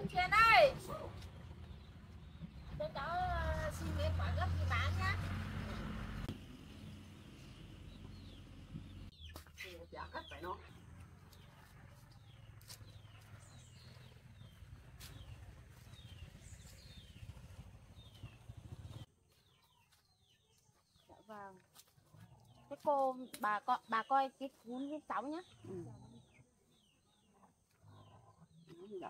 Kiên ơi, tôi có xin miếng quả gấp thì bán nhá. Giá cắt phải nó. Dạ vâng. Thế cô bà coi cái cuốn với cháu nhá. Dạ.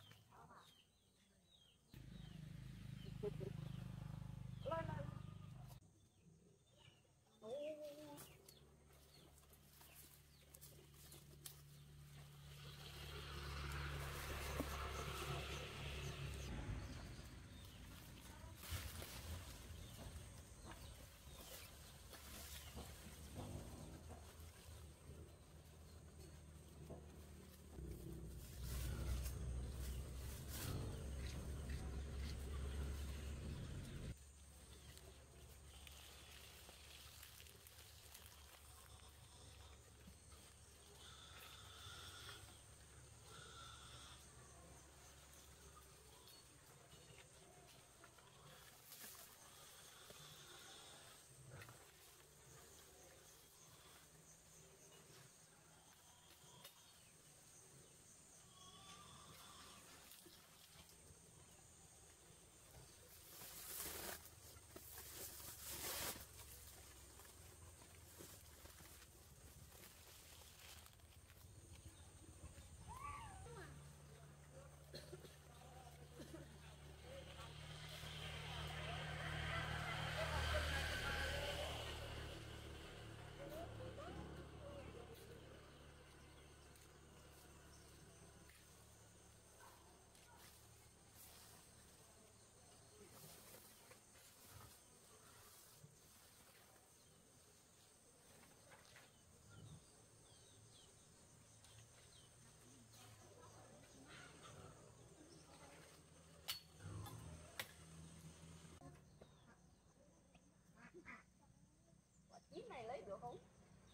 Quả chín này lấy được không?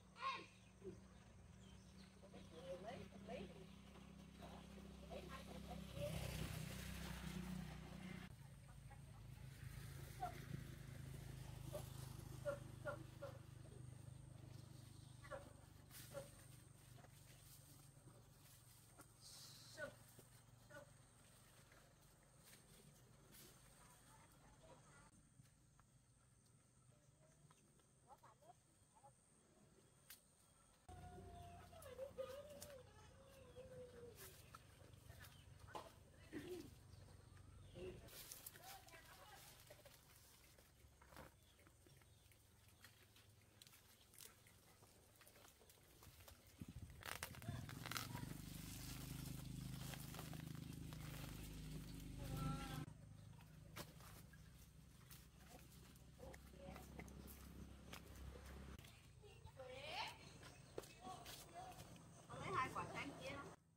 Lấy hai quả xanh kia.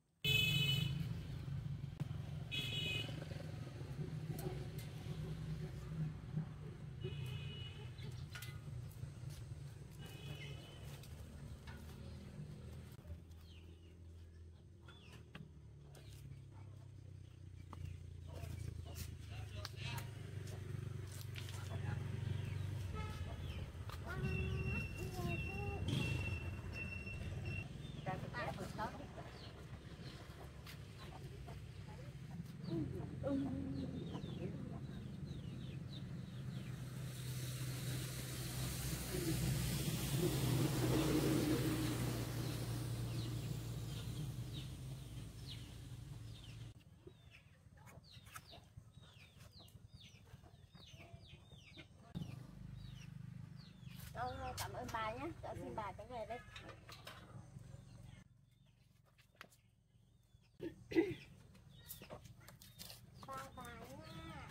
Cảm ơn bà nhé, cháu xin bà cháu về đây. Bye bye nha.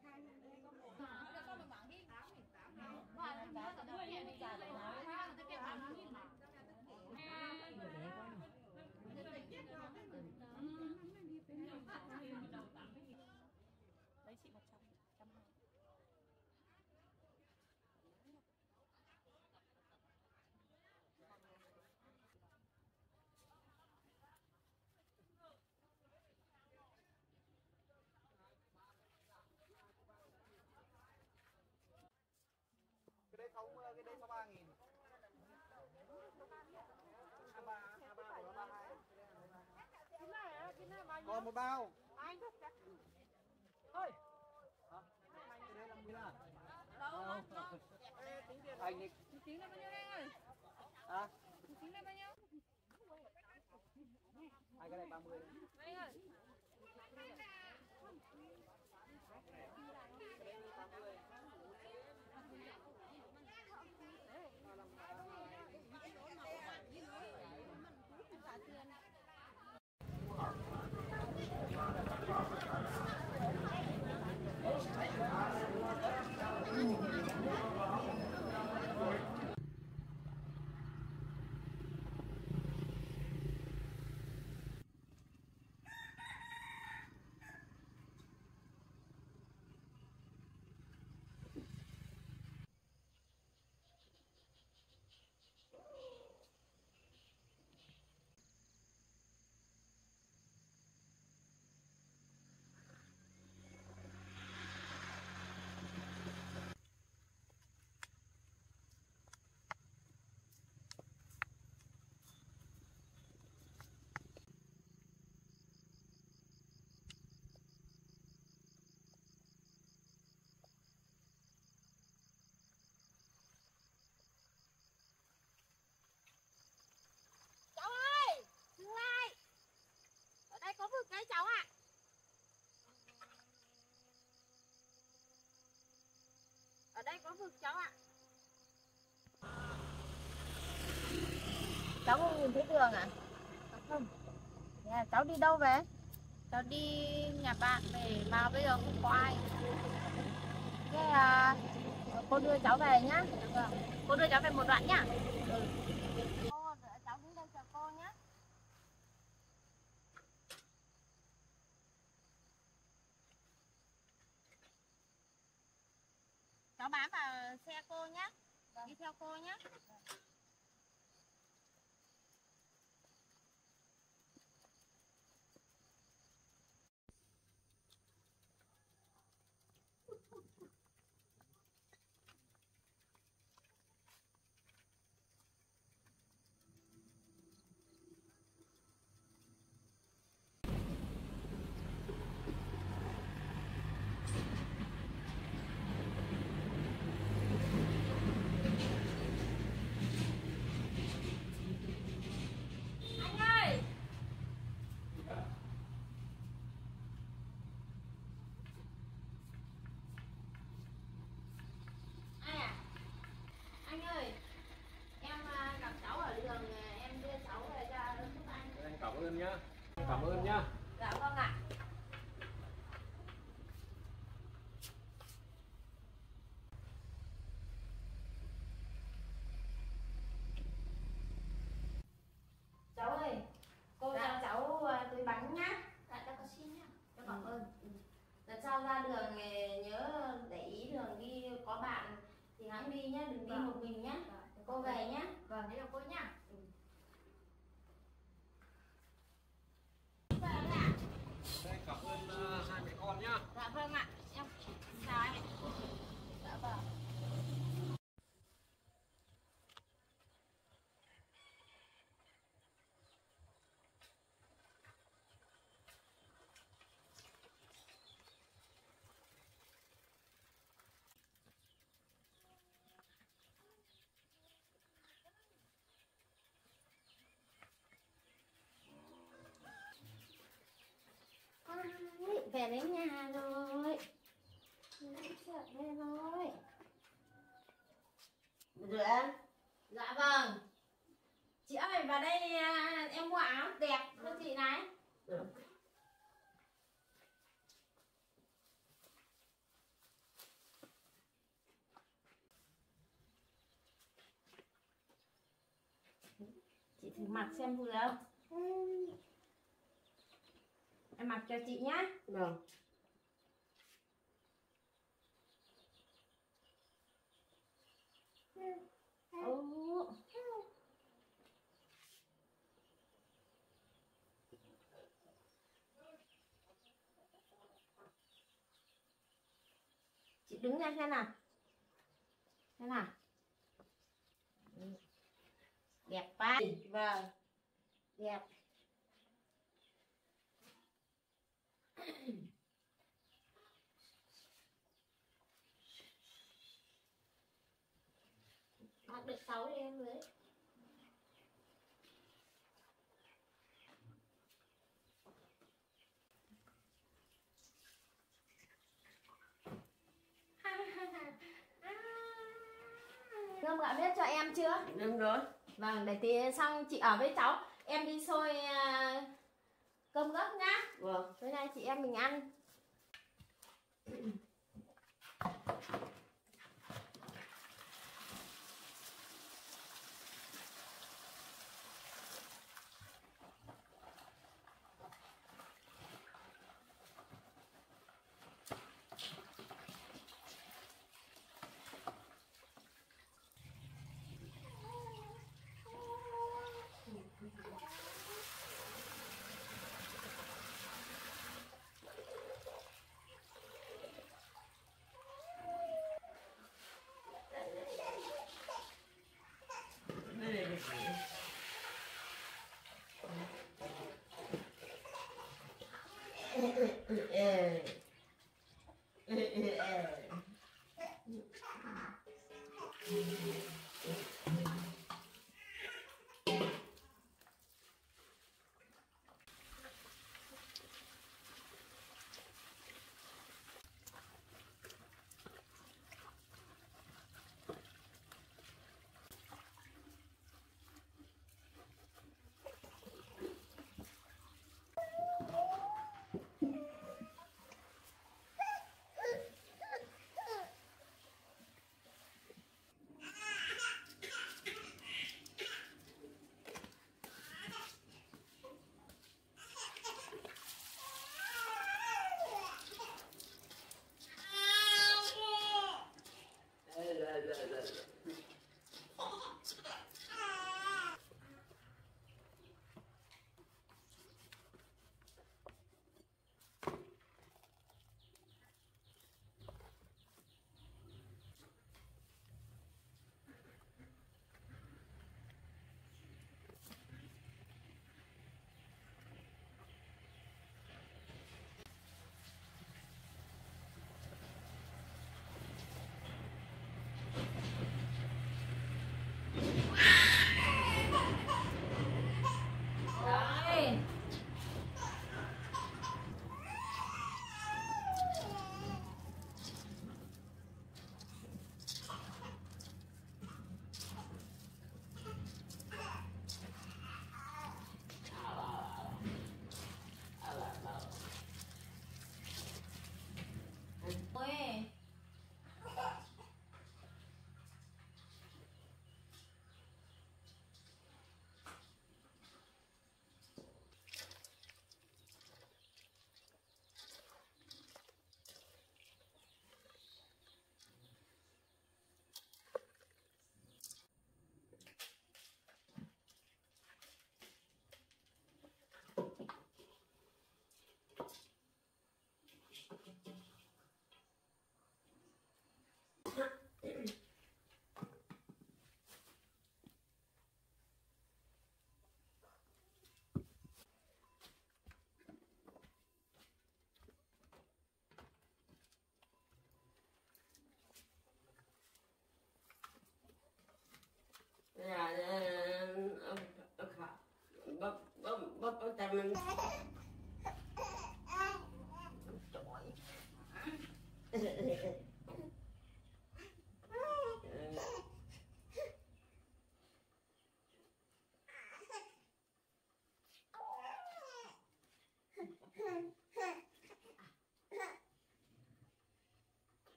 Đấy chị 100, 120. Cái đấy không, cái đấy có 3.000. A3 của nó 32. Còn một bao. Ơi. Hả? Cái đấy 50 à? Đâu. Anh đi. Tính là bao nhiêu anh ơi? Hả? Tính là bao nhiêu? Hai cái này 30. Anh ơi. Có vực đấy cháu ạ. Ở đây có vực cháu ạ. Cháu không nhìn thấy đường à? Không. Yeah, cháu đi đâu về? Cháu đi nhà bạn về mà bây giờ không có ai. Thế cô đưa cháu về nhá. Cô đưa cháu về một đoạn nhá. Ừ. Cô, cháu đứng đây chờ cô nhá. Cháu bám vào xe cô nhé. Đi theo cô nhé. Anh ơi, em gặp cháu ở đường, em đưa cháu về cho giúp anh. Anh cảm ơn nhá. Cảm ơn nhá. Dạ vâng ạ. Cháu ơi, cô cho cháu túi bánh nhá. Dạ, cháu có xin nhá. Cháu cảm ơn. Lần sau ra đường nhớ để ý đường đi có bạn thì hãng đi nhá, đừng đi một mình nhá. Cô về nhá. Vâng, thế là cô nhá. Đây, cảm ơn hai mẹ con nhá. Dạ vâng ạ. Em chào anh. Dạ vâng. Về đến nhà rồi. Sợ về rồi. Rồi em. Dạ vâng. Chị ơi, vào đây em mua áo đẹp cho chị này. chị thử mặc xem vừa không. Em mặc cho chị nhá. Vâng. Chị đứng lên xem nào. Xem nào. Đẹp quá. Vâng. Đẹp. Mặc được 6 đi em lấy. Ngâm gạo nếp cho em chưa? Đúng rồi. Vâng, để tí xong chị ở với cháu. Em đi xôi cơm gấc nhá. Vâng. Tối nay chị em mình ăn.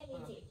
đi chị.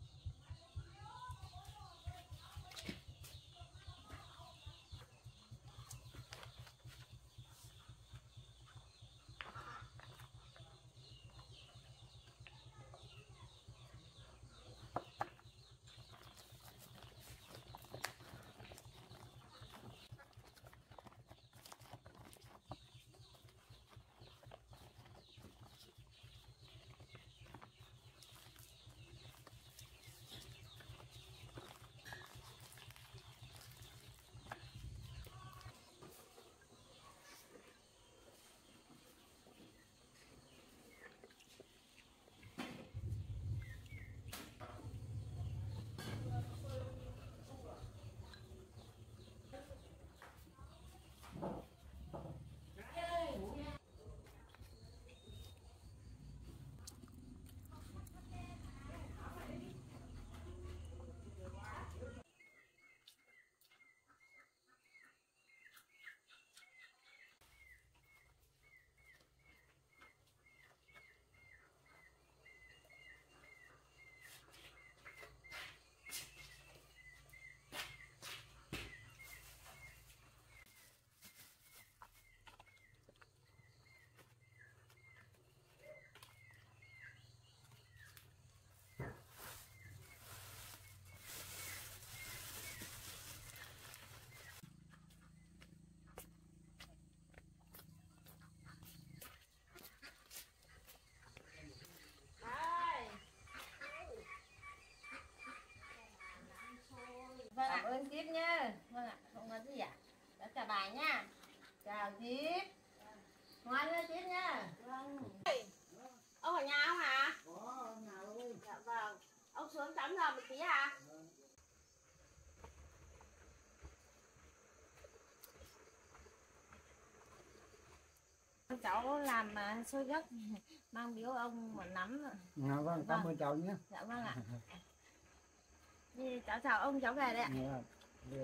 Vâng ạ, ơn tiếp nhá. Vâng ạ, không có gì ạ. Đã cả bài nha. Chào tiếp. Ngoan lên tiếp nha. Vâng. Ông ở nhà không hả? Có nhà ơi. Dạ vâng. Ông xuống tắm giờ một tí à? Cháu làm xôi gấc mang biếu ông một nắm. Vâng, cảm ơn cháu nhé. Dạ vâng ạ. Thì cháu chào ông, cháu về đây ạ. Dạ.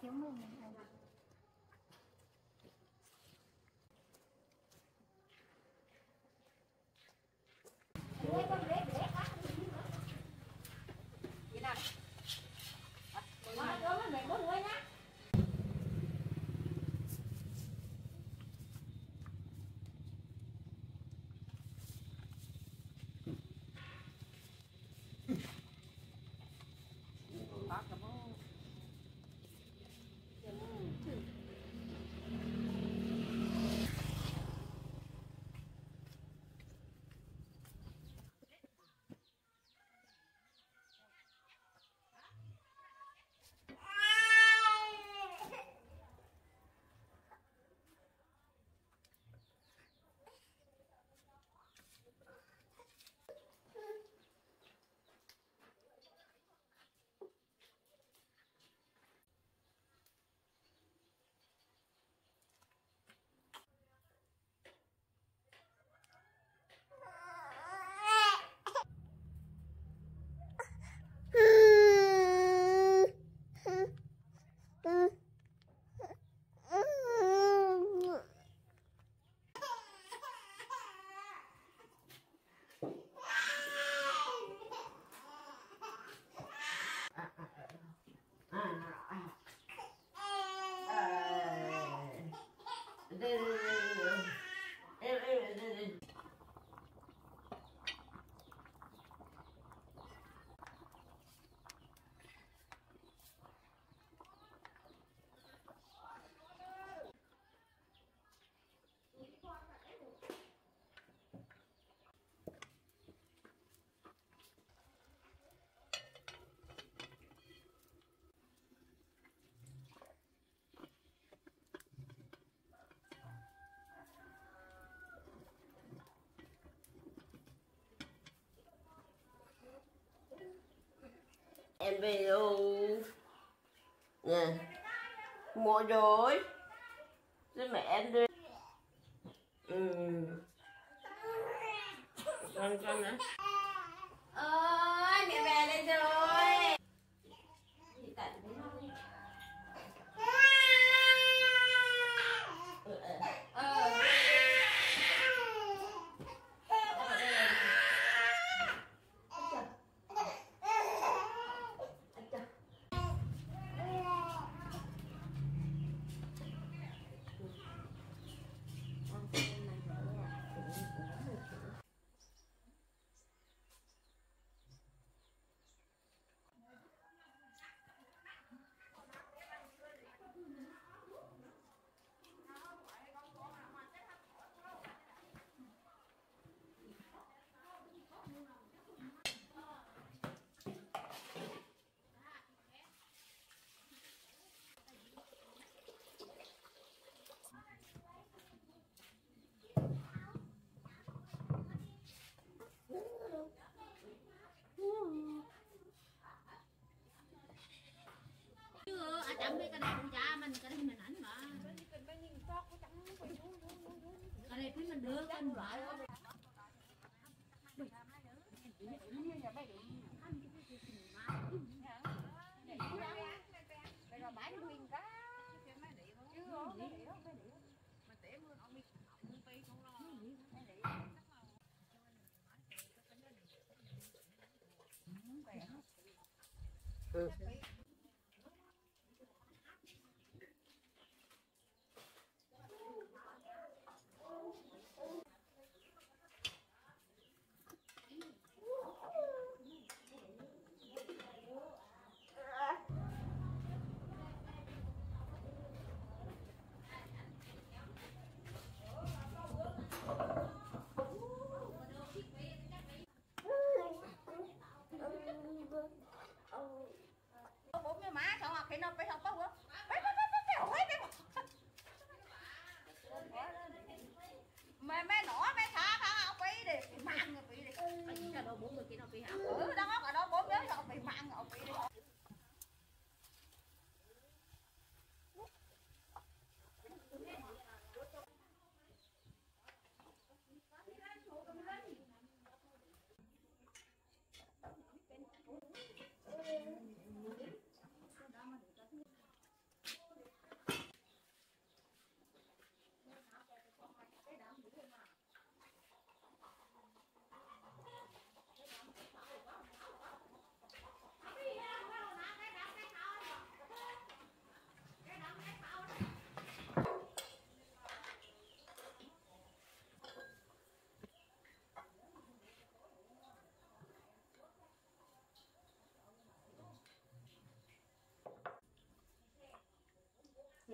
thiếu mình này. Em về luôn nè, mua rồi với mẹ em đi. Con nữa ơi, mẹ về đây rồi. Chậm đi, cái này cũng cha mình, cái này mình ảnh mà. Cái này phải mình đưa con vợ.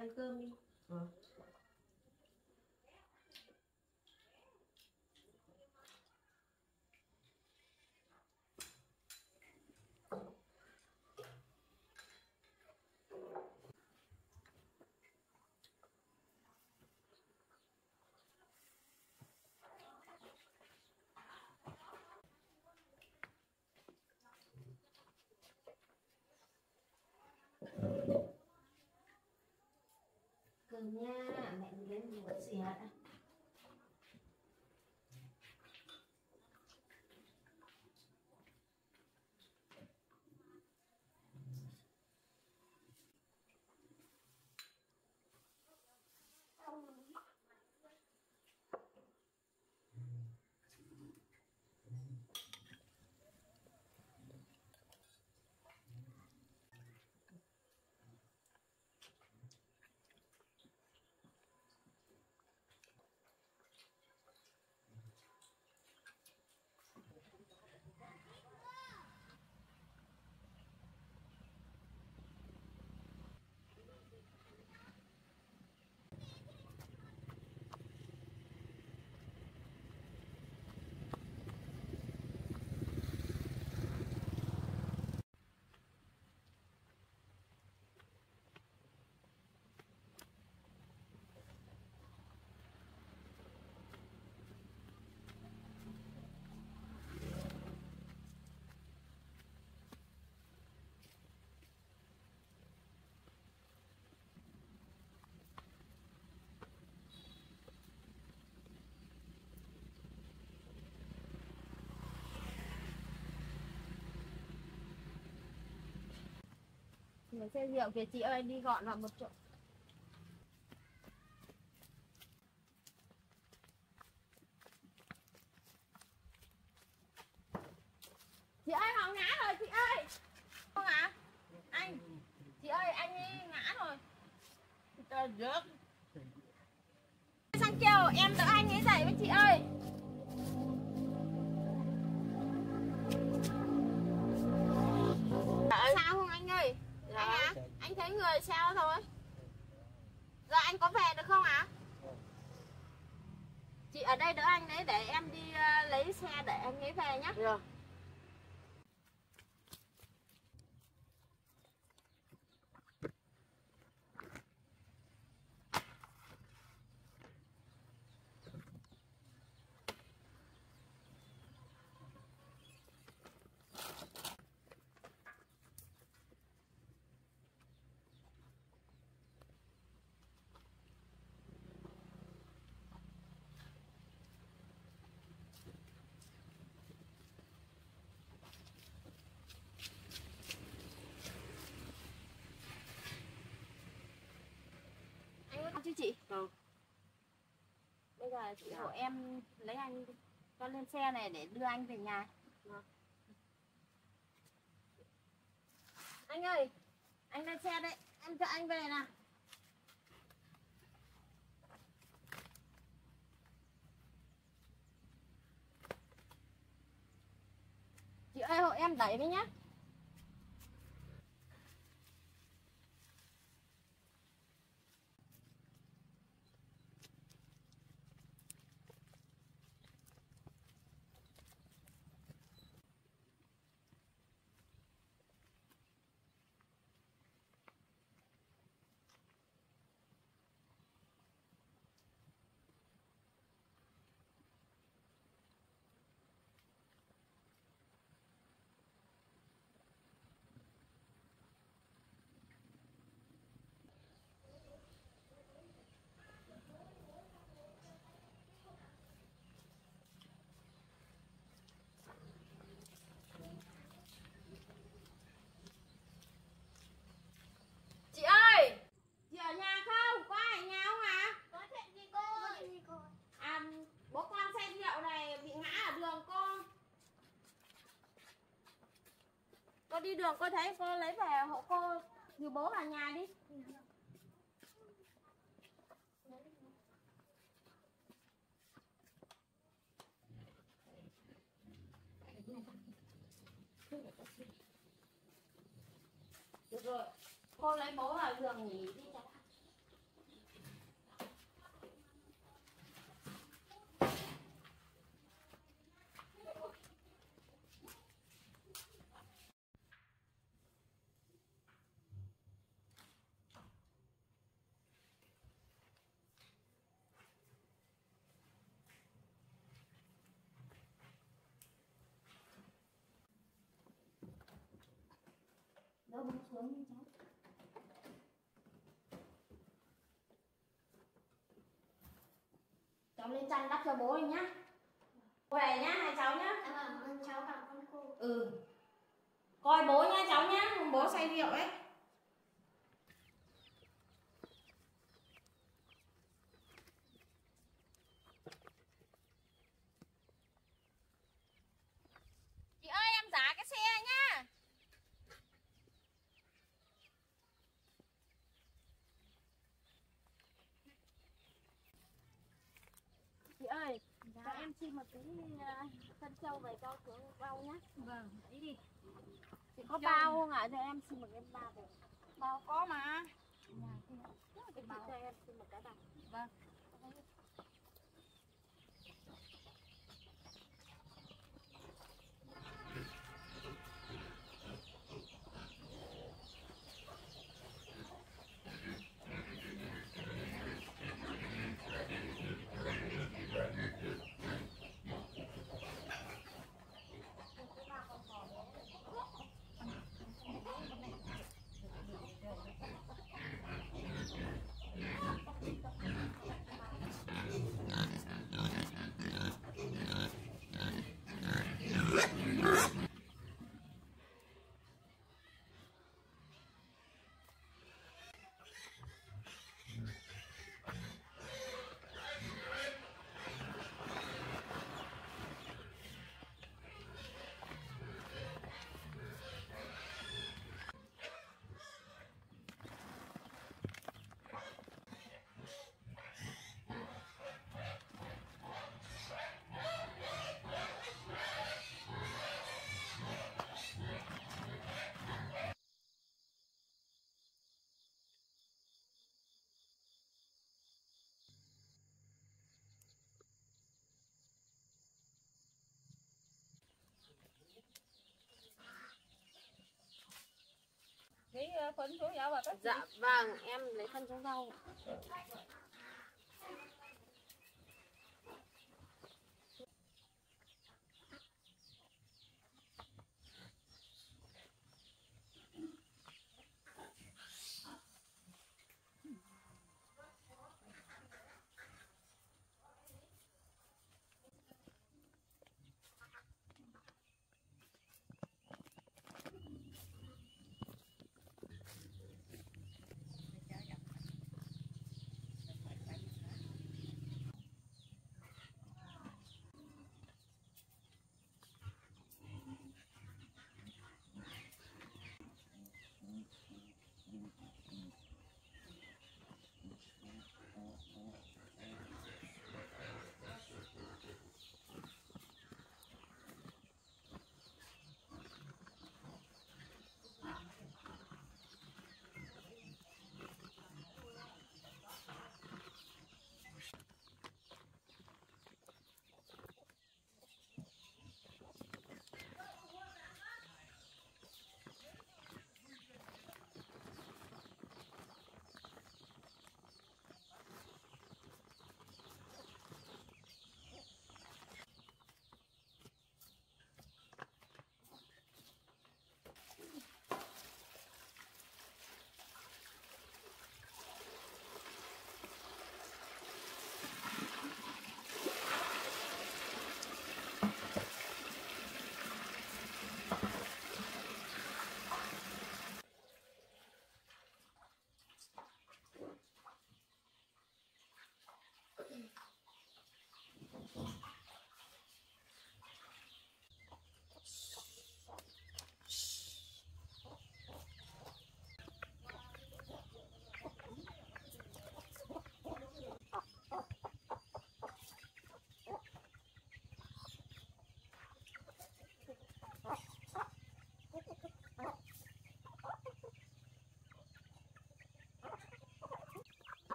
ăn cơm đi. Cơm nha, mẹ đi lấy một xì hạt. Lấy xe rượu kìa chị ơi, đi gọn vào một chỗ. Chị ơi, họ ngã rồi chị ơi. Không ạ? Anh. Chị ơi, anh ấy ngã rồi. Ta rớt. Sang kêu em đỡ anh ấy dậy với chị ơi. Sao không anh ơi? Anh à? Anh thấy người sao thôi. Giờ anh có về được không ạ? Chị ở đây đỡ anh đấy để em đi lấy xe để anh ấy về nhé. Được. Anh ơi chứ chị. Bây giờ chị hộ em lấy anh cho lên xe này để đưa anh về nhà. Anh ơi, anh lên xe đấy, em cho anh về nào. Chị ơi hộ em đẩy với nhá. Chị ơi, chị ở nhà không? Có ai ở nhà không ạ? Có chuyện gì cô? Có chuyện gì cô? À, bố con say rượu này bị ngã ở đường cô. Cô đi đường cô thấy cô lấy về hộ cô, từ bố vào nhà đi. Được rồi, cô lấy bố vào giường nghỉ đi cho. xuống đi cháu. Cháu lên chăn đắp cho bố đi nhá. Về nhá, hai cháu nhá. Dạ vâng, cháu cảm ơn cô. Ừ. Coi bố nhá cháu nhá, bố say rượu đấy. Chị ơi, em giá cái xe nhá. Chị ơi, cho em xin một tí phân trâu về cho xuống bao nhá. Vâng, đấy đi. Chị có bao không ạ? Cho em xin một cái bao về. Bao có mà. Chị cho em xin một cái bao. Vâng. Lấy phân xuống rau và các chị. Dạ vâng, em lấy phân xuống rau.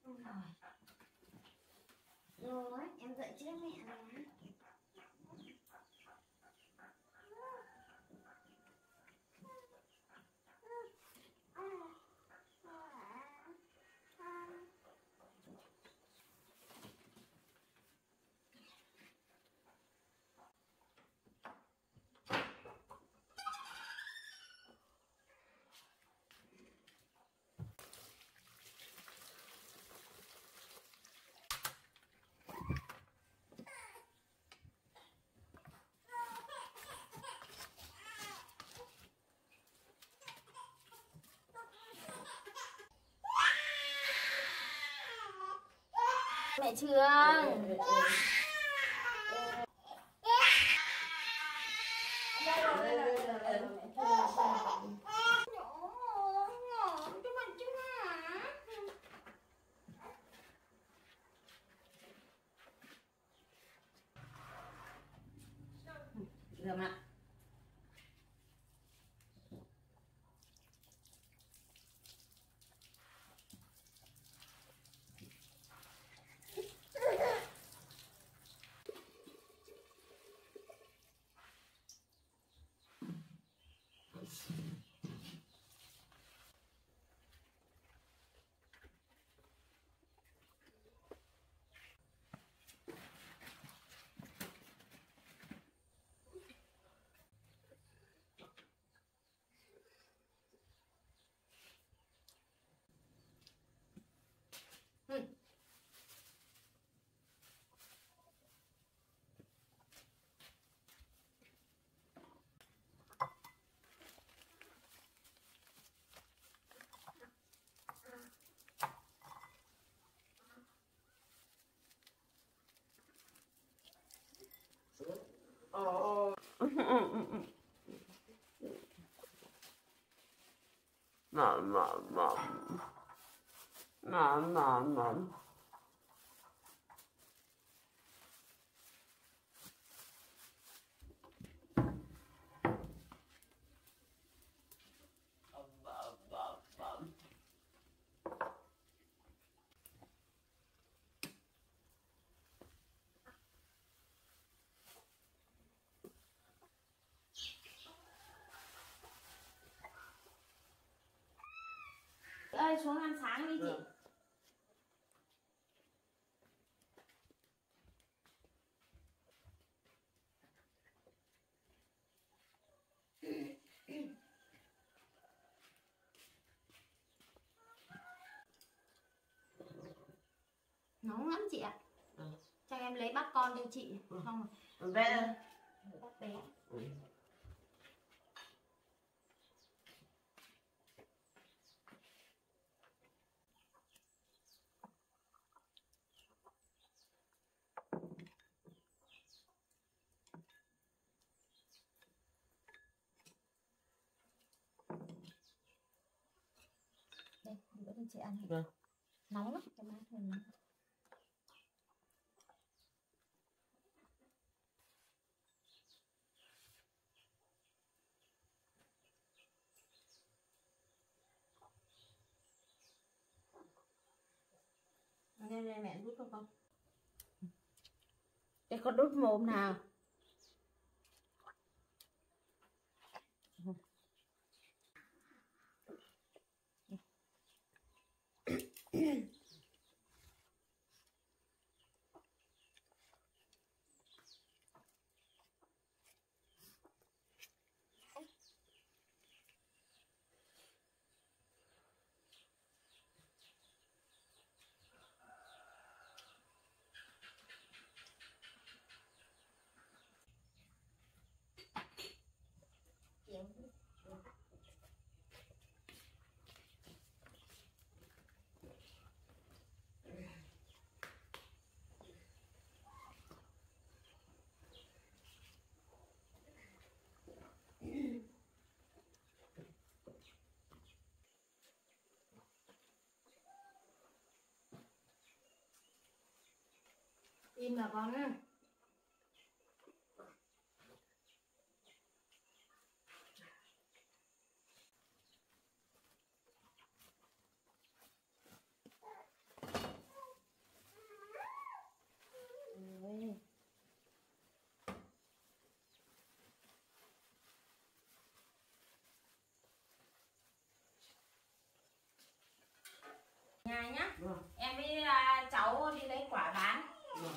Rồi, em dậy trước mẹ rồi. Mẹ Trường. Rửa mặt. Ơi xuống ăn sáng đi chị. Nóng lắm chị ạ. Cho em lấy bát con cho chị. Không Bé. bát bé. Đây, bữa cho chị ăn. Vâng. Nóng lắm, cái má này nóng. Đây mẹ rút cho con. Để con đút mồm nào. Im là con á. Nhà nhá. Vâng. Em với cháu đi lấy quả bán. Vâng.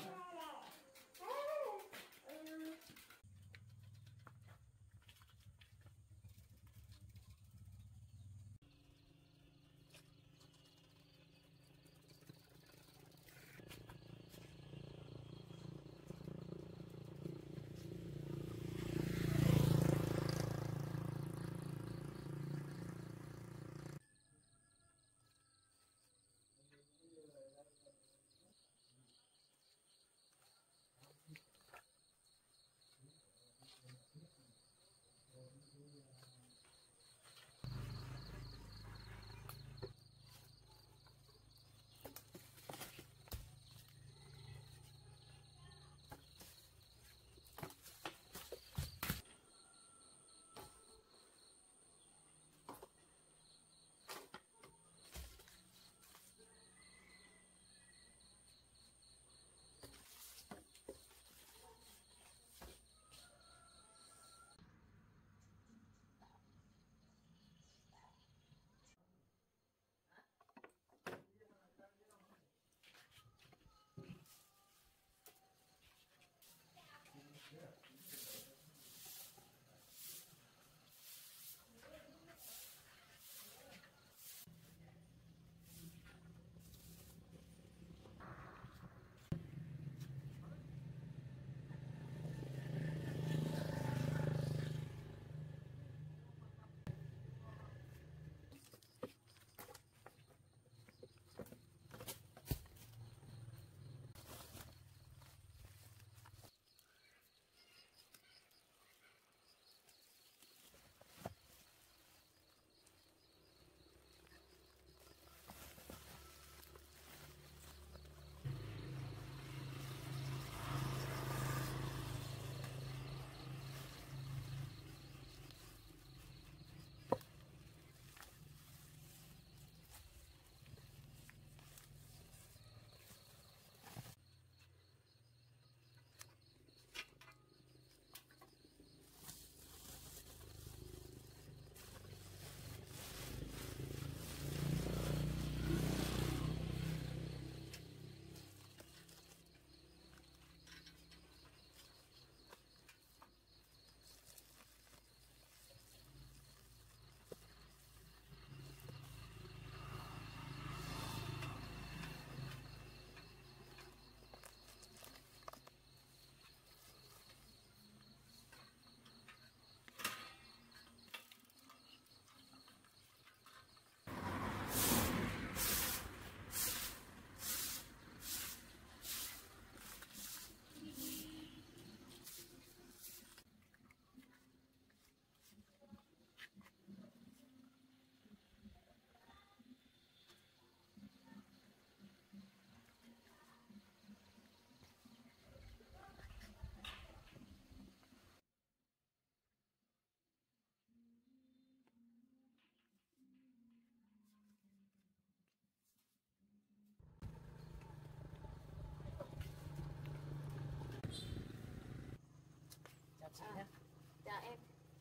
Chào em.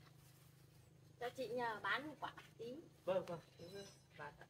Cho chị nhờ bán một quả tí. Vâng, vâng. Bán ạ.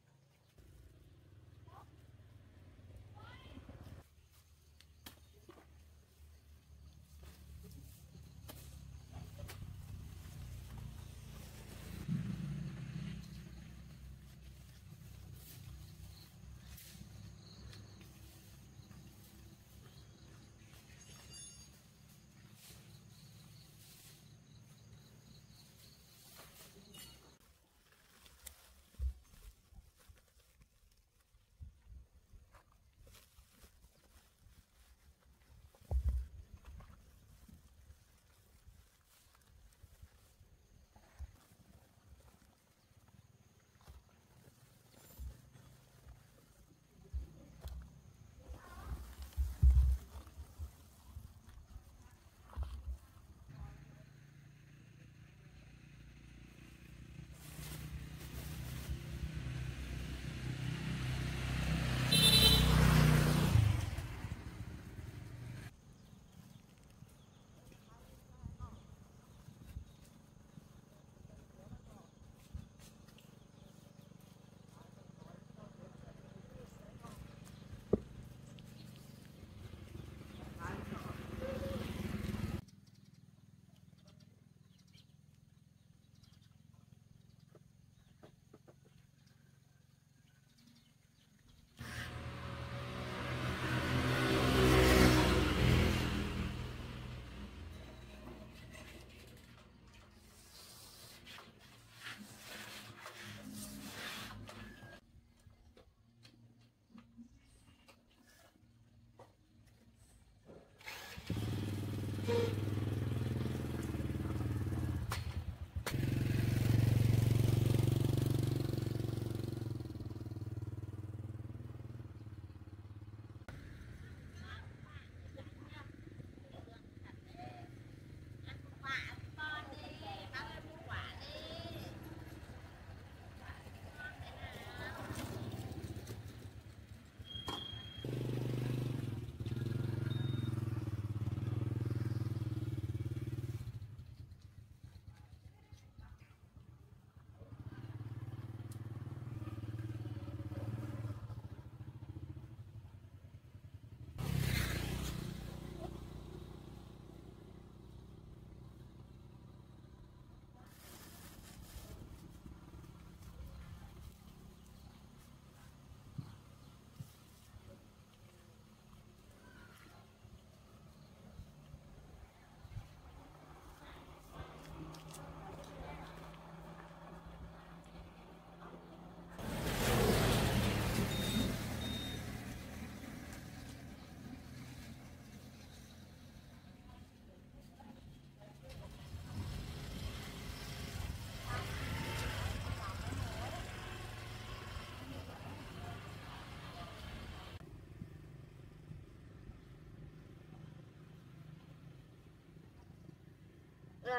Rồi.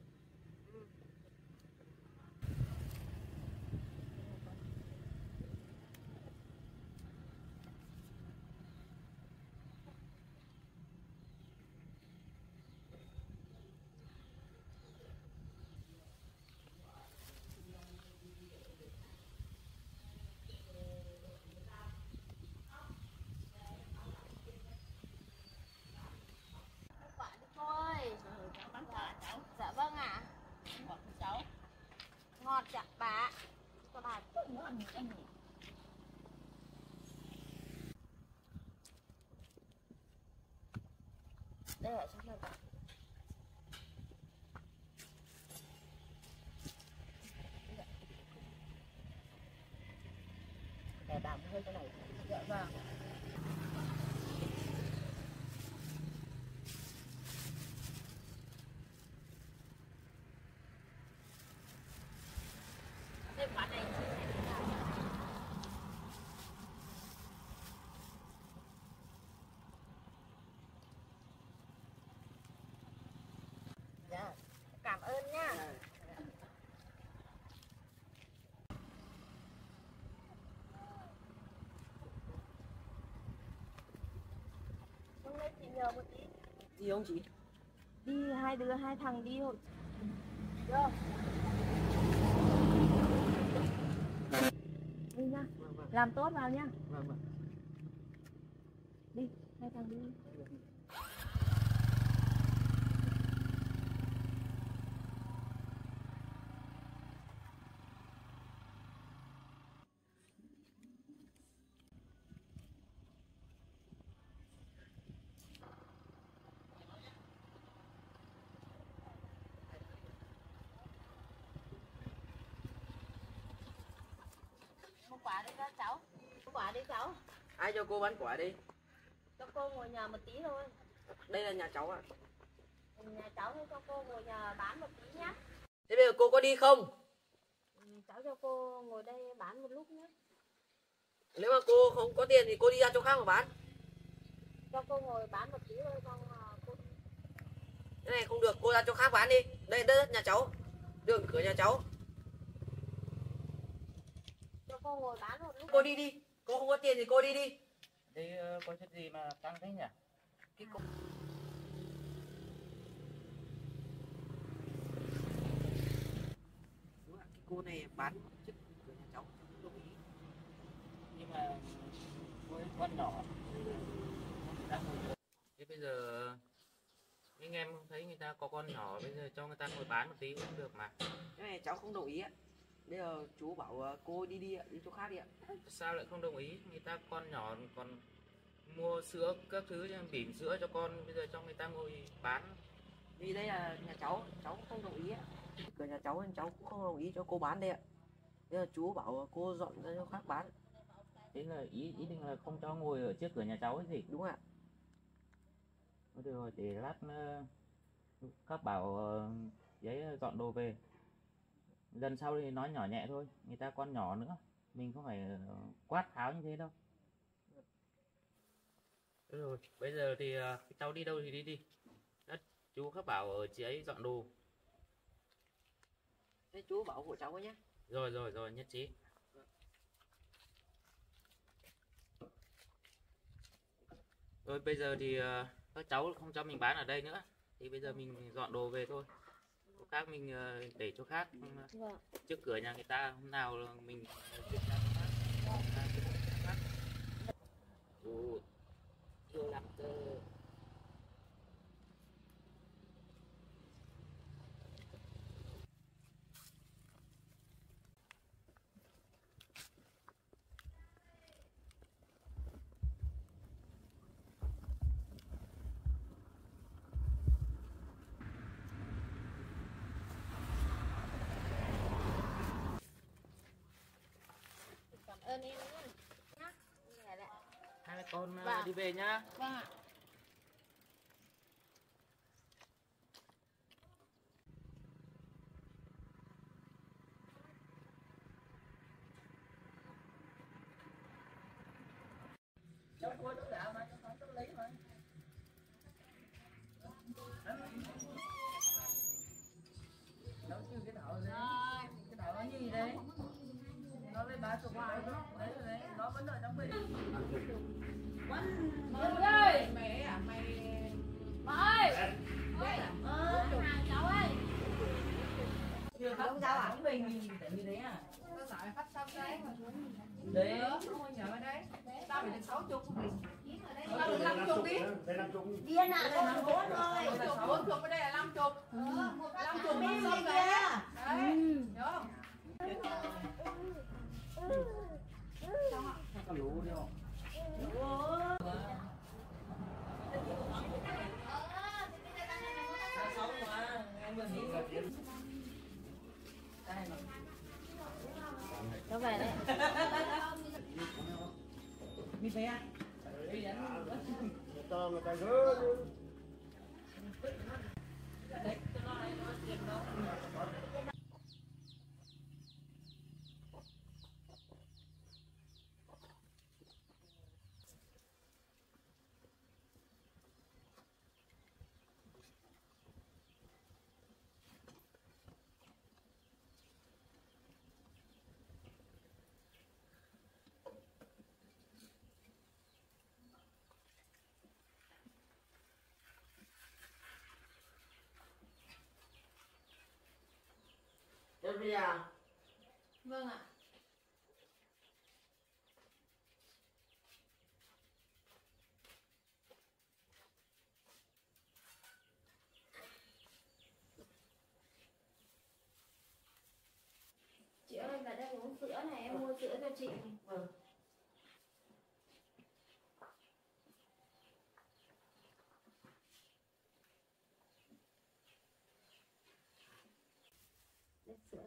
Quả đi cô ơi. Dạ vâng ạ. Ngọt của cháu. Ngọt chả bà. Cho bà. Ngon nhỉ anh nhỉ. Đây ở trong này bà. Để bà mua hơi cái này. Dạ vâng. Đây quả này. Dạ. Cảm ơn nha. Hôm nay chị nhờ một tí. Gì không chị? Đi hai đứa, hai thằng đi hội. Được. Đi nha. Vâng, vâng. Làm tốt vào nha. Vâng, vâng. Đi, hai thằng đi. Một quả đi cho cháu. Một quả đi cháu. Ai cho cô bán quả đi? Cho cô ngồi nhờ một tí thôi. Đây là nhà cháu ạ. Nhà cháu thôi, cho cô ngồi nhờ bán một tí nhá. Thế bây giờ cô có đi không? Cháu cho cô ngồi đây bán một lúc nhé. Nếu mà cô không có tiền thì cô đi ra chỗ khác mà bán. Cho cô ngồi bán một tí thôi xong cô đi. Cái này không được, cô ra chỗ khác bán đi. Đây đất nhà cháu. Đường cửa nhà cháu. Cho cô ngồi bán một lúc. Cô đi đi. Cô không có tiền thì cô đi đi. Đây có chuyện gì mà căng thế nhỉ? Cái cô... Đúng ạ, cái cô này bán trước cửa nhà cháu không đồng ý. Nhưng mà với con nhỏ thế bây giờ anh em không thấy người ta có con nhỏ, bây giờ cho người ta ngồi bán một tí cũng được mà. Cái này cháu không đồng ý ạ. Bây giờ chú bảo cô đi đi ạ, đi chỗ khác đi ạ. Sao lại không đồng ý? Người ta con nhỏ còn mua sữa các thứ, bỉm sữa cho con, bây giờ cho người ta ngồi bán. Vì đây là nhà cháu cũng không đồng ý ạ. Cửa nhà cháu nên cháu cũng không đồng ý cho cô bán đây ạ. Bây giờ chú bảo cô dọn ra chỗ khác bán. Thế là ý định là không cho ngồi ở trước cửa nhà cháu ấy gì? Đúng ạ. Thôi được rồi, để lát các bảo giấy dọn đồ về. Lần sau thì nói nhỏ nhẹ thôi, người ta con nhỏ nữa, mình không phải quát tháo như thế đâu. Được rồi, bây giờ thì cháu đi đâu thì đi đi. Đất, chú các bảo ở chị ấy dọn đồ. Thế chú bảo hộ cháu nhé. Rồi, nhất trí. Rồi bây giờ thì các cháu không cho mình bán ở đây nữa, thì bây giờ mình dọn đồ về thôi. Chỗ khác mình để chỗ khác, Vâng. trước cửa nhà người ta, hôm nào là mình chuyển ra chỗ khác. Ồ, yêu lắm cơ. Cảm ơn em nhé. Nhá. Nghe đấy. Hai mẹ con Vâng. đi về nhá. Vâng ạ. Cháu cô chỗ lạ mà cháu lấy mà. ơi mẹ à mày ơi cháu ơi chưa không sao à mình tại vì đấy à tao sợ mày phát xong đấy đấy không ơi nhờ ở đây tao phải được 60 tao được 50 đi điên à đây là 4 thôi 40 ở đây là 50 50 mình xong kìa đấy hiểu không có lũ đi không? Cháu về đấy. mình thấy à cho người ta gỡ Được bây giờ vâng ạ Chị ơi, vào đây uống sữa này, em mua sữa cho chị. vâng Lấy sữa.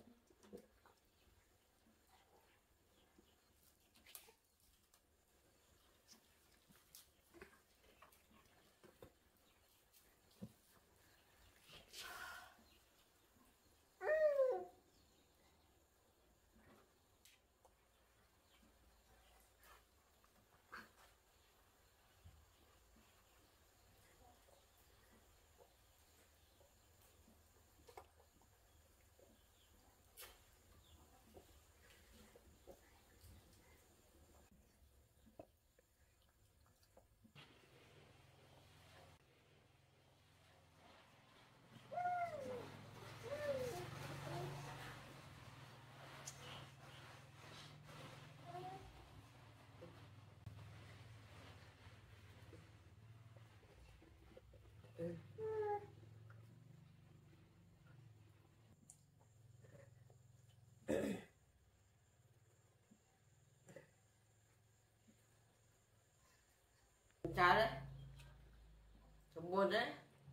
chán đấy chồng buồn đấy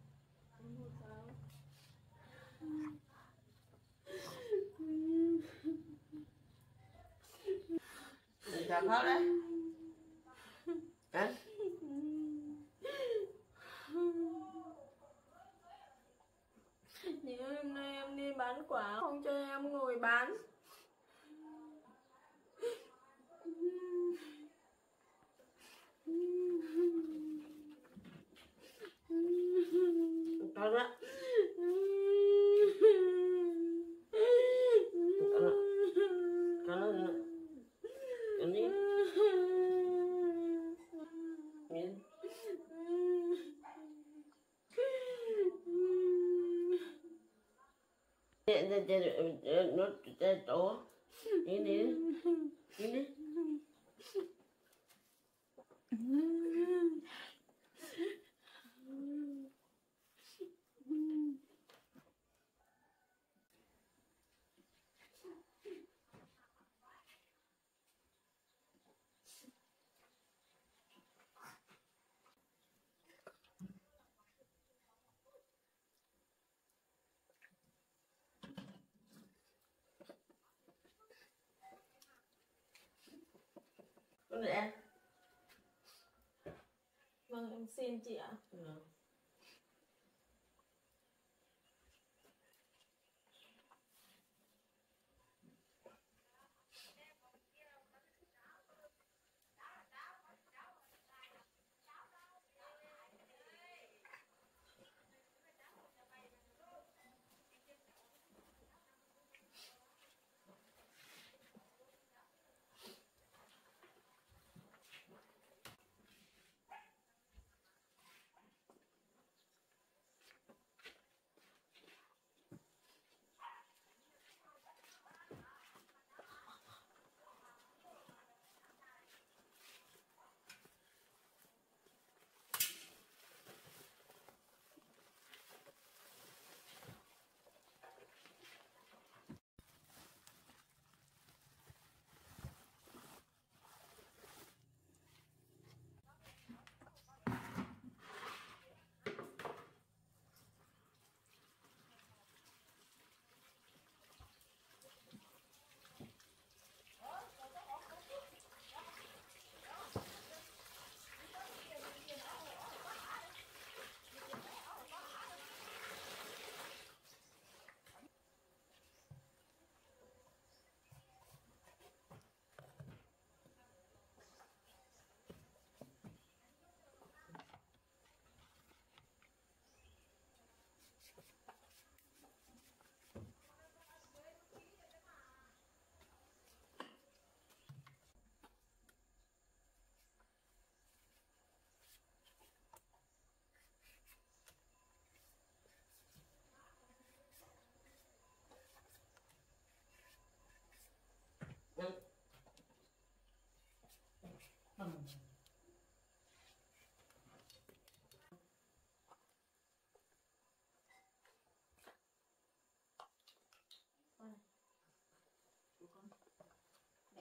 chán khóc đấy đấy Nếu hôm nay em đi bán quả không cho em ngồi bán. con á con đi nhìn nó tổ đi đi đi đi con này em Vâng, em xin chị ạ.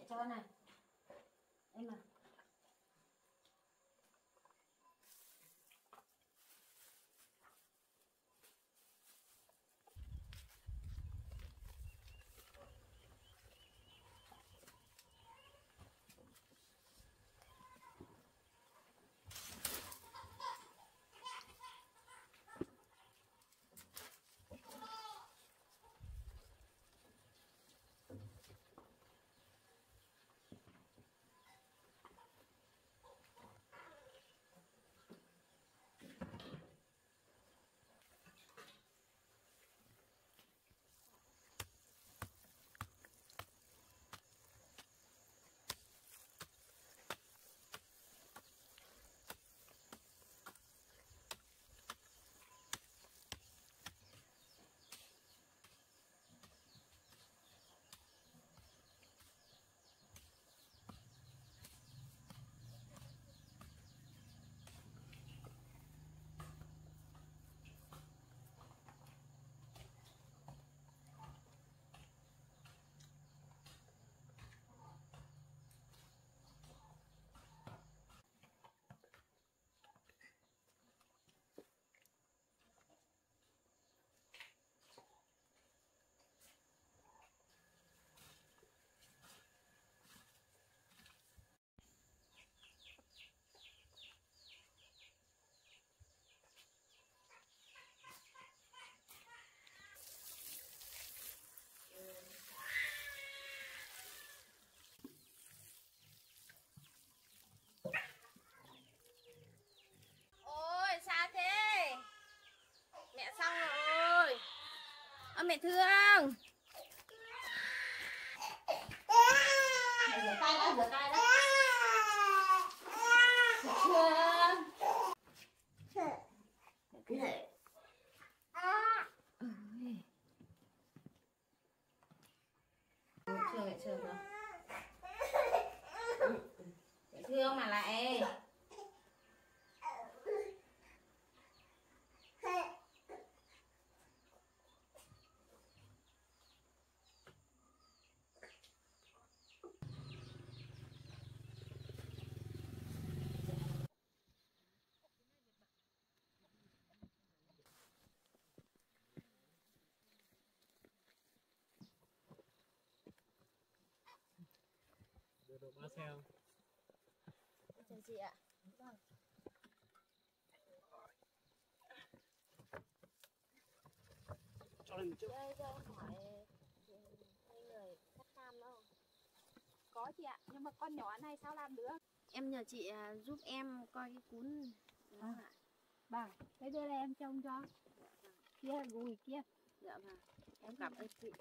cho này. Em à. Mẹ thương. Rửa tay đã, rửa tay đã. Chưa rồi. Dễ thương mà lại. Được 3 xe không? Chào chị ạ. Vâng. Cho lên một chút. Đây cho em hỏi hai người cắt cam đâu? Có chị ạ, nhưng mà con nhỏ này sao làm được? Em nhờ chị giúp em coi cái cuốn. Vâng, thế đưa đây em trông cho. Kia gùi kia. Dạ vâng. Em cảm ơn chị.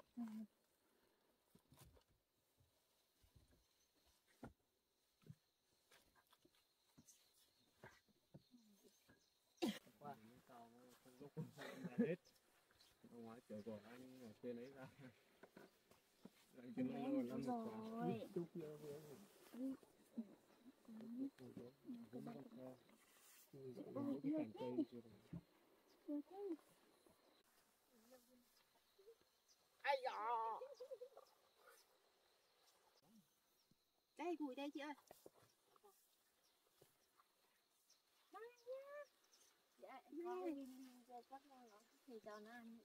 Qua tàu không lúc không ra hết. Ở ngoài chợ của anh ở trên ấy ra. Anh trên nó lôi lắm một quả. Chút kia với cái cành cây chưa được. Ai da. Đây gùi đây chị ơi. Dạ, em có đi cho các nó thì cho nó ăn.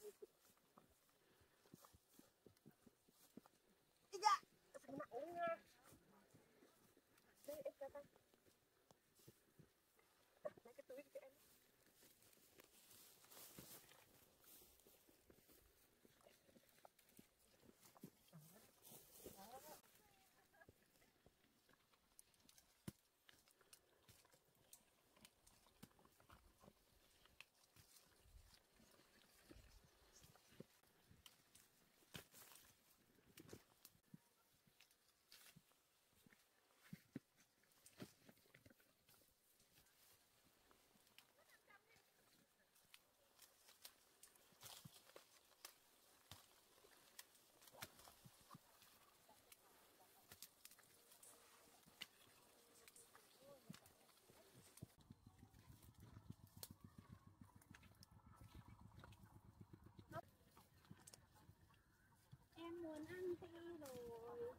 Em muốn ăn ti rồi.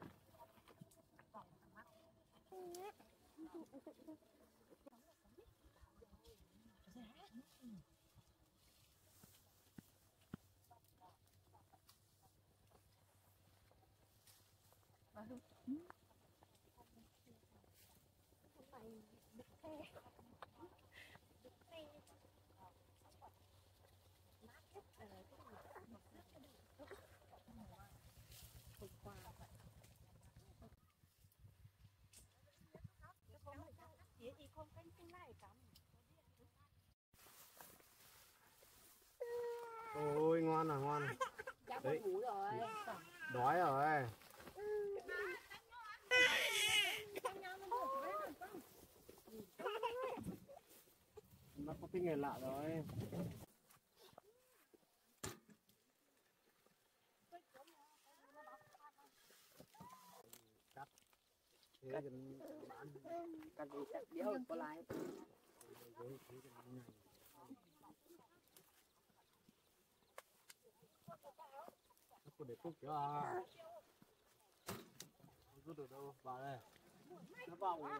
Ôi ngon à, ngon à. Chắc Đấy. ngủ rồi. Đói rồi. Nó có cái nghề lạ rồi. Cắt. Thế gần bán. Cần gì sẽ đéo có lái. Nó có để cúc chưa à? Không rút được đâu, vào đây. Nó vòng này.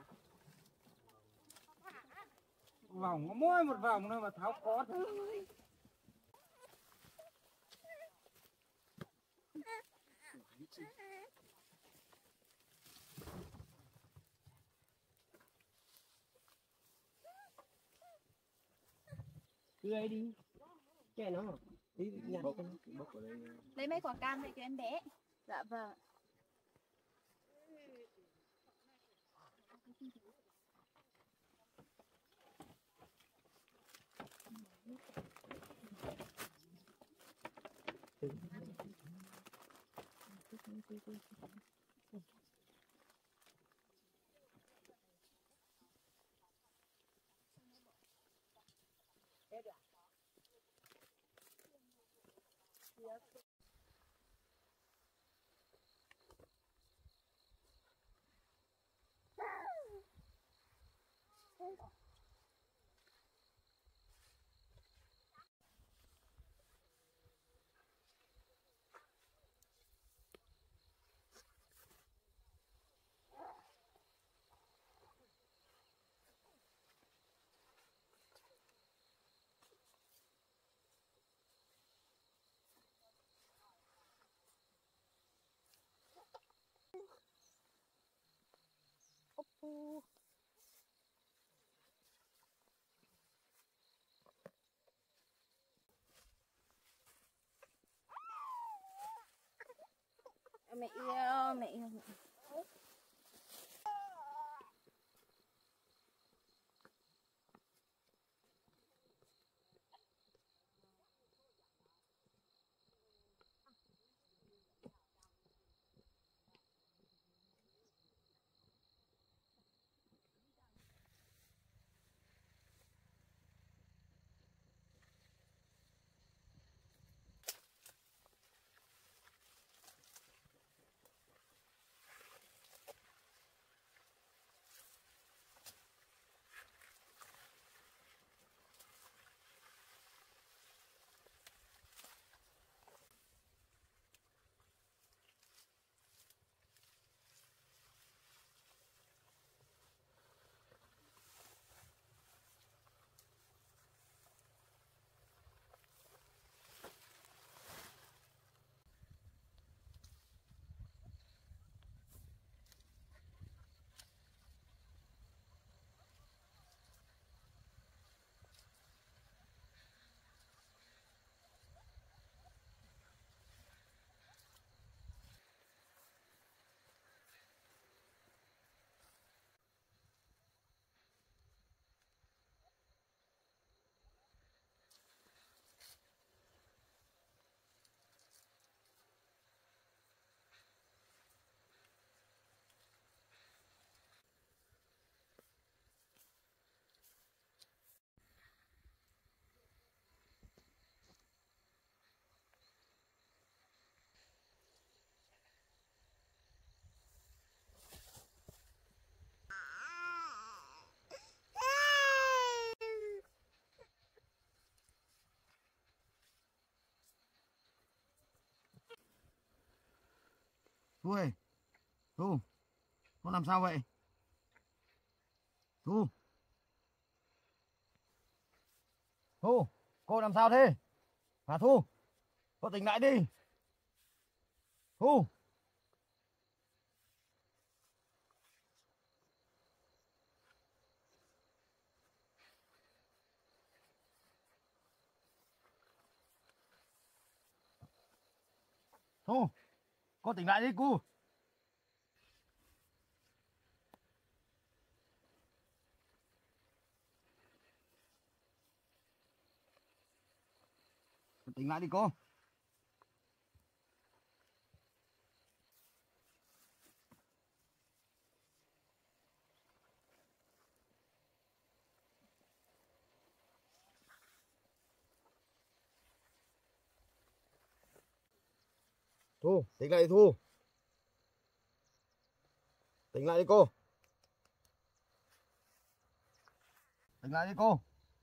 Vòng có mỗi một vòng thôi mà tháo khó thôi. Cứ ấy đi. Che nó. Đi nhặt Bốc ở đây. Lấy mấy quả cam này cho em bé. Dạ vâng. Mẹ yêu, mẹ yêu. Thu ơi, Thu, con làm sao vậy? Thu, Thu, cô làm sao thế? Hả Thu, cô tỉnh lại đi. Thu, Thu, cô tỉnh lại đi cô. Cô tỉnh lại đi cô. Thu, tỉnh lại đi Thu. Tỉnh lại đi cô. Tỉnh lại đi cô.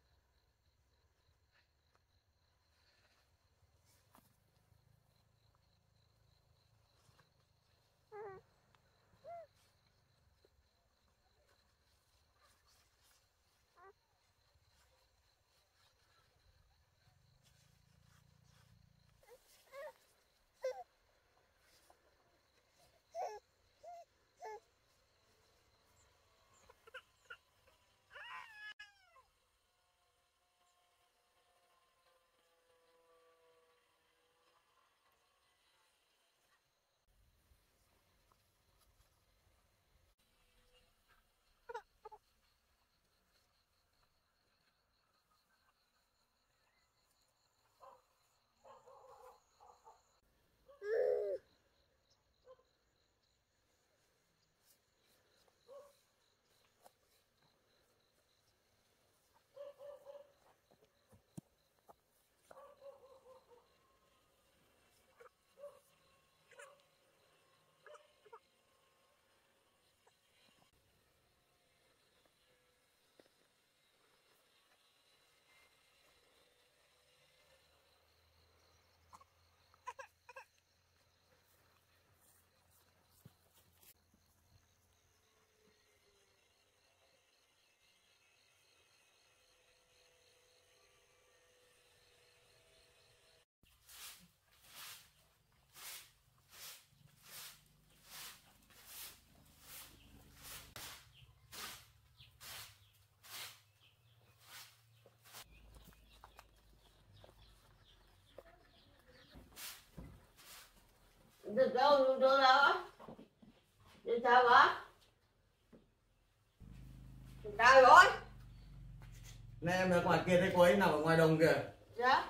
Được đâu, được đâu. Được sao vậy? Sao rồi? Nè em ở ngoài kia thấy cô ấy nằm ở ngoài đồng kìa. Dạ.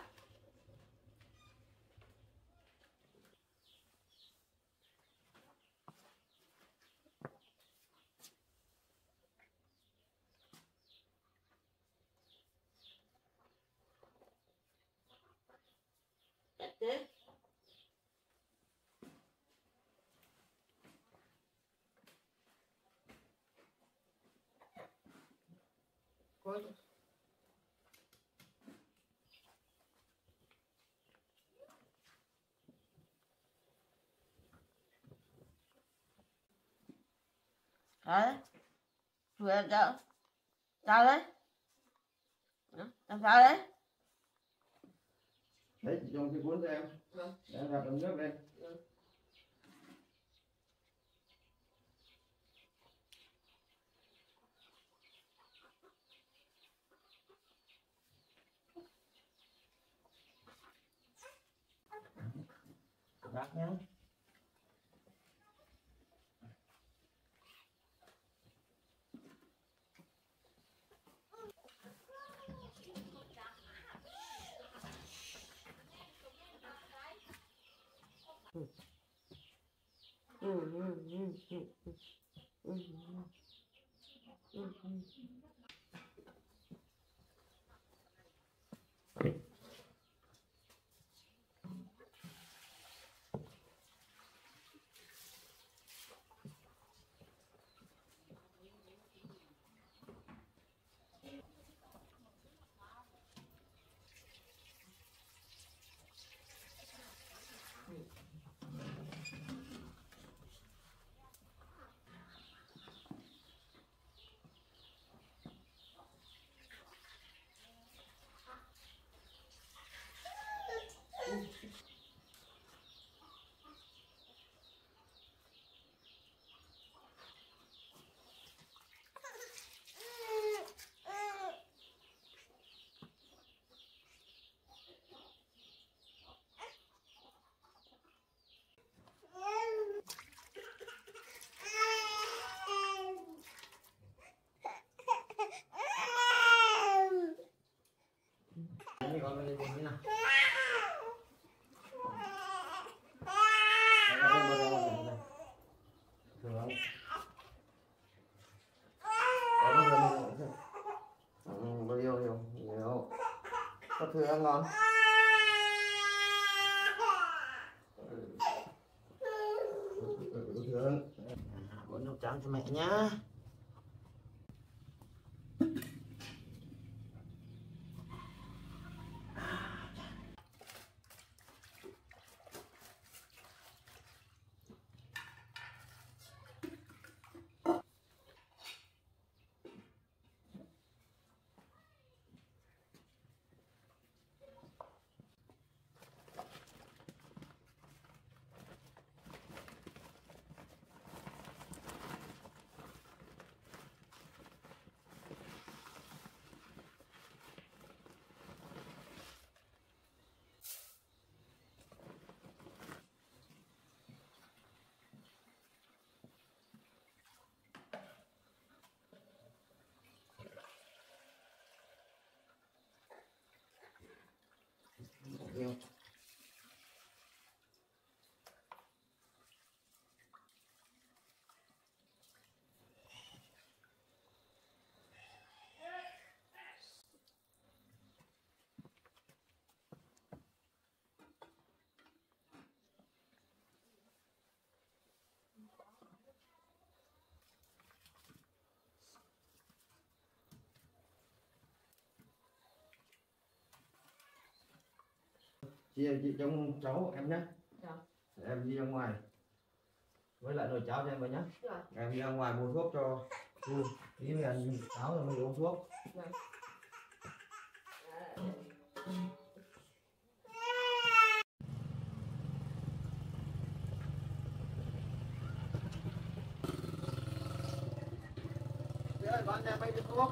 Thế. Coi. Đấy. Làm sao? Sao đấy? Làm sao đấy? Đấy chị trong cái cuốn cho em. Để em đặt ấm nước lên. Rác nhá. cho nó lên như nào. Nhiều có thừa ăn ngon. Thừa bữa nấu cháo cho mẹ nhá. Nhiều. Chị trong cháu em nhé. Dạ. Em đi ra ngoài với lại nồi cháo cho em vào nhé. Dạ. Em đi ra ngoài mua thuốc cho Thu. Tí nữa ăn cháo rồi mới uống thuốc. Dạ. Bạn em bay đi thuốc.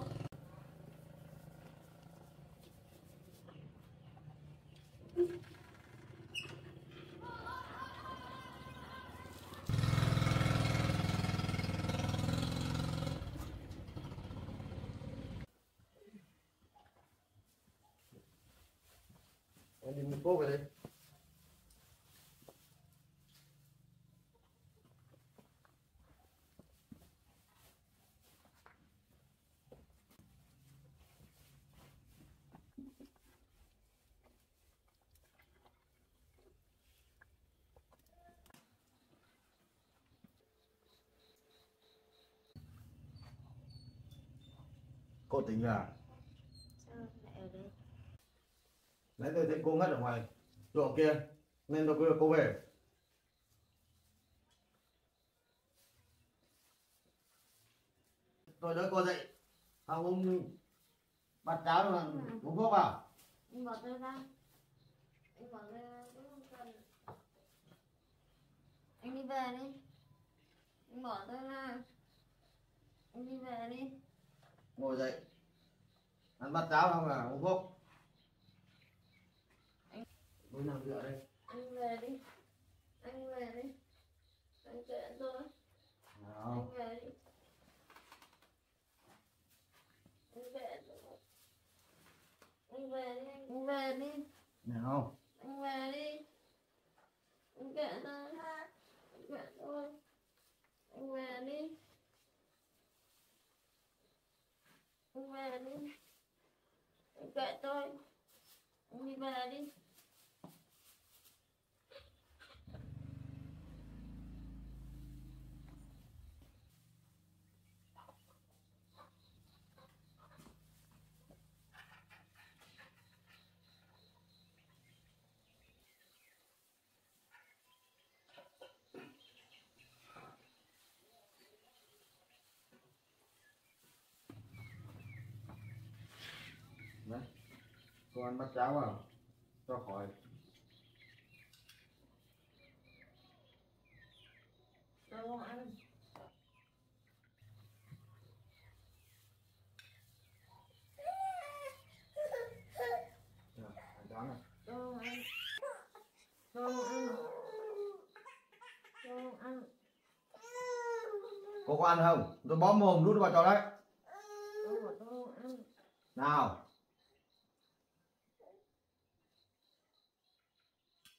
Em đi mua thuốc về đây. Cô tỉnh à? Sao lại ở đây? Nãy tôi thấy cô ngất ở ngoài ruộng kia nên tôi đưa cô về. Tôi đỡ cô dậy. Ông bát cháo mà uống thuốc vào. Anh bỏ tôi ra. Anh bỏ tôi ra. Tôi không cần. Anh đi về đi. Anh bỏ tôi ra. Anh đi về đi. Ngồi dậy. Ăn bát cháo không là uống thuốc. Tôi nằm dựa đây. Anh về đi. Anh về đi. Anh kệ tôi. Nào. Anh về đi. Anh kệ tôi. Anh về đi. Anh về đi. Nào. Anh về đi. Anh kệ tôi. Anh kệ tôi. Anh về đi. Anh về đi. Anh kệ tôi. Anh đi về đi. Đấy. Cô ăn bát cháo vào cho khỏi. Tôi không ăn. Cháo này. Tôi không ăn. Tôi không ăn. Tôi không ăn. Cô có ăn không? Tôi bó mồm đút vào cho đấy. Tôi bảo tôi không ăn. Nào.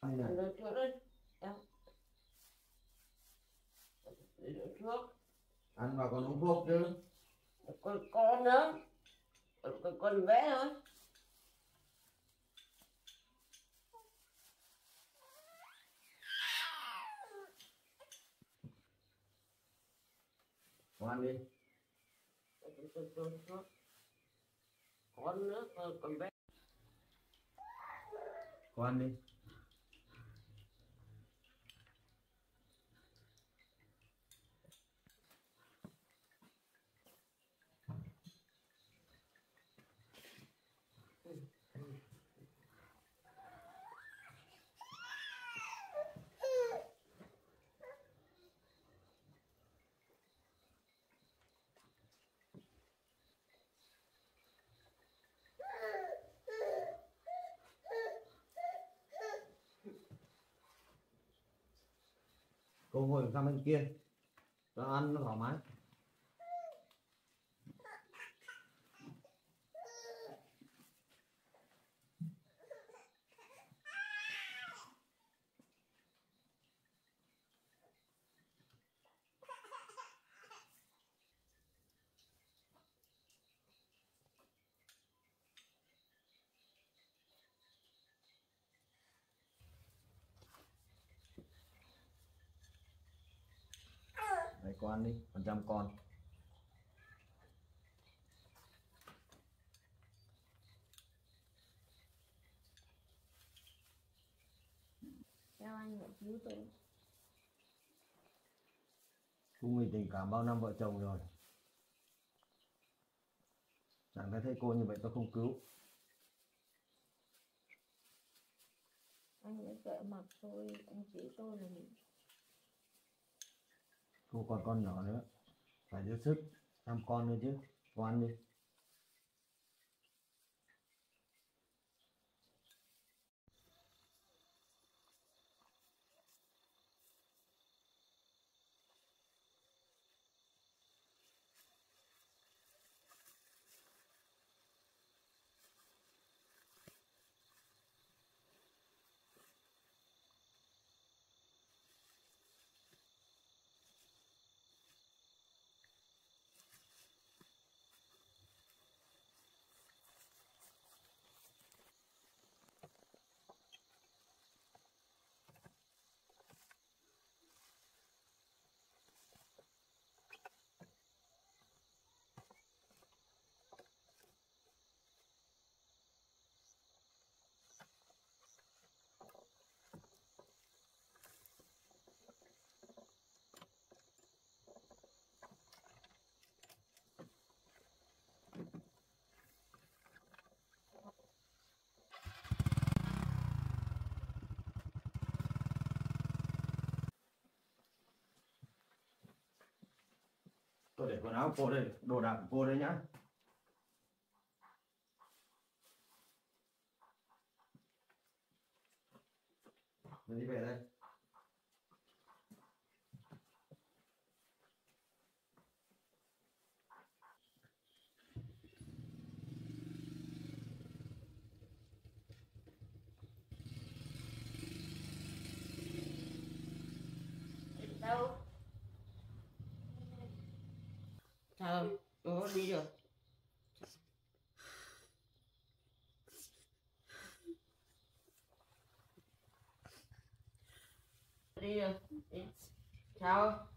Đây này. Rửa trước đi. Em. Rửa trước. Ăn vào còn uống thuốc chứ. Con nữa. Con bé thôi. Con ăn đi. Con nữa, con bé. Con ăn đi. Cô ngồi sang bên kia cho ăn nó thoải mái. Đấy, con ăn đi, còn chăm con. Theo anh lại cứu tôi. Cô nghỉ tình cảm bao năm vợ chồng rồi. Chẳng thấy cô như vậy tôi không cứu. Anh đã sợ mặt tôi, anh chỉ tôi là mình. Cô còn con nhỏ nữa, phải giữ sức chăm con nữa chứ. Cô ăn đi. Tôi để quần áo của cô đây, đồ đạc của cô đây nhá. Mình đi về đây. Đâu? Sao? Nó đi rồi. Đi rồi. Đi. Sao?